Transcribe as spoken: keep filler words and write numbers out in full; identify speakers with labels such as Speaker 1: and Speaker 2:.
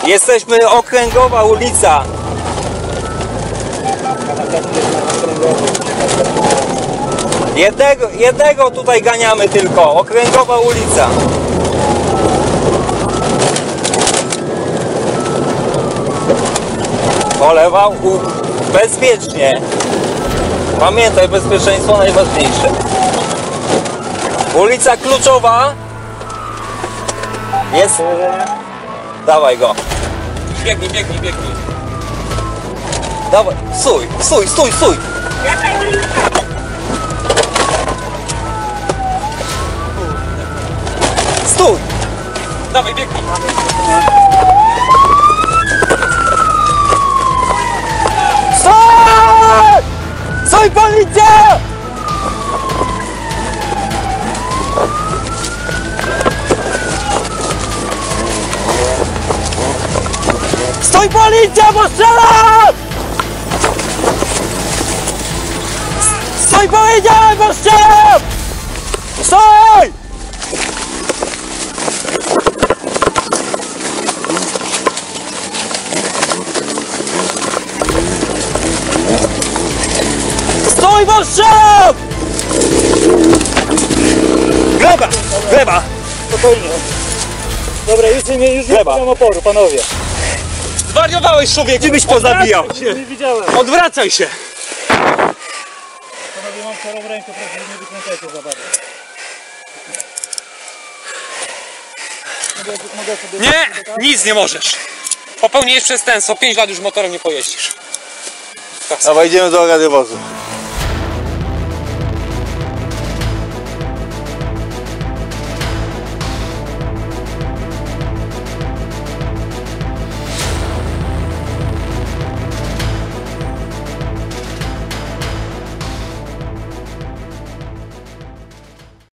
Speaker 1: Jesteśmy Okręgowa ulica. Jednego, jednego tutaj ganiamy tylko. Okręgowa ulica. Polewał bezpiecznie. Pamiętaj, bezpieczeństwo najważniejsze. Ulica Kluczowa. Jest. Dawaj go.
Speaker 2: Biegnij, biegnij, biegnij.
Speaker 1: Dawaj, stój, stój, stój, stój. Stój.
Speaker 2: Dawaj, biegnij.
Speaker 1: Stój! Stój, policja! Stój, policja, bo strzelam! Stój, powiedziałem, bo strzelam! Stój! Stój, bo strzelam! Gleba! Gleba!
Speaker 3: Spokojnie. Dobra, już nie, już nie mam oporu, panowie.
Speaker 2: Zwariowałeś, człowieku!
Speaker 1: Ty byś pozabijał!
Speaker 3: Nie widziałem.
Speaker 2: Odwracaj się!
Speaker 3: Panowie, mam chorą rękę, proszę, nie wykręcajcie za bardzo. Mogę, mogę sobie...
Speaker 2: Nie! Nic nie możesz! Popełniłeś przestępstwo, pięć lat już motorem nie pojeździsz.
Speaker 1: Dawaj, idziemy do radiowozu.